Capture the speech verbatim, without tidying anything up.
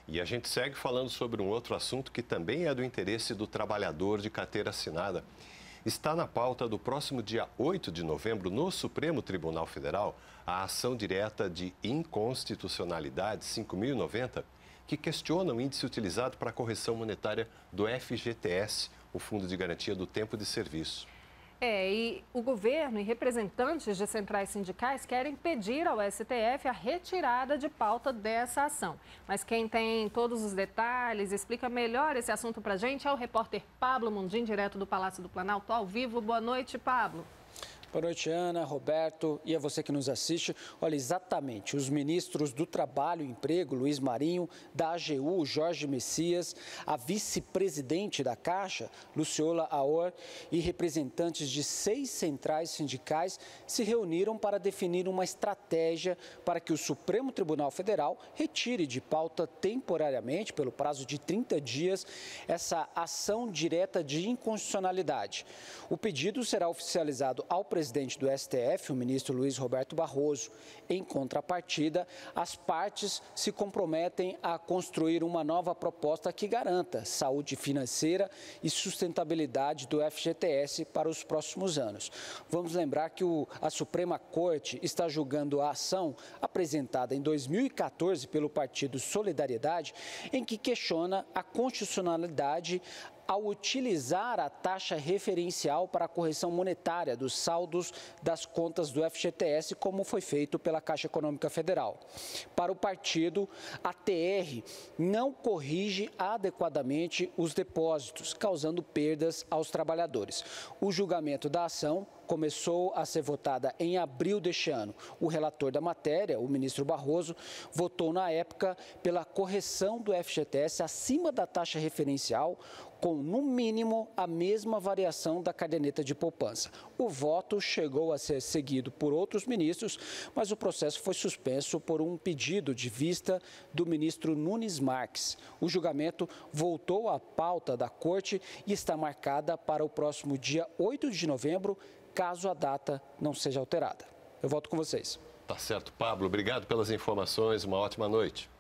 E a gente segue falando sobre um outro assunto que também é do interesse do trabalhador de carteira assinada. Está na pauta do próximo dia oito de novembro, no Supremo Tribunal Federal, a ação direta de inconstitucionalidade cinco mil e noventa, que questiona o índice utilizado para a correção monetária do F G T S, o Fundo de Garantia do Tempo de Serviço. É, e o governo e representantes de centrais sindicais querem pedir ao S T F a retirada de pauta dessa ação. Mas quem tem todos os detalhes, explica melhor esse assunto para a gente, é o repórter Pablo Mundim, direto do Palácio do Planalto, ao vivo. Boa noite, Pablo. Boa noite, Ana, Roberto e a você que nos assiste. Olha, exatamente, os ministros do Trabalho e Emprego, Luiz Marinho, da A G U, Jorge Messias, a vice-presidente da Caixa, Luciola Aor, e representantes de seis centrais sindicais se reuniram para definir uma estratégia para que o Supremo Tribunal Federal retire de pauta temporariamente, pelo prazo de trinta dias, essa ação direta de inconstitucionalidade. O pedido será oficializado ao presidente presidente do S T F, o ministro Luiz Roberto Barroso. Em contrapartida, as partes se comprometem a construir uma nova proposta que garanta saúde financeira e sustentabilidade do F G T S para os próximos anos. Vamos lembrar que o, a Suprema Corte está julgando a ação apresentada em dois mil e quatorze pelo Partido Solidariedade, em que questiona a constitucionalidade ao utilizar a taxa referencial para a correção monetária dos saldos das contas do F G T S, como foi feito pela Caixa Econômica Federal. Para o partido, a T R não corrige adequadamente os depósitos, causando perdas aos trabalhadores. O julgamento da ação começou a ser votada em abril deste ano. O relator da matéria, o ministro Barroso, votou na época pela correção do F G T S acima da taxa referencial, com, no mínimo, a mesma variação da caderneta de poupança. O voto chegou a ser seguido por outros ministros, mas o processo foi suspenso por um pedido de vista do ministro Nunes Marques. O julgamento voltou à pauta da Corte e está marcada para o próximo dia oito de novembro, caso a data não seja alterada. Eu volto com vocês. Tá certo, Pablo. Obrigado pelas informações. Uma ótima noite.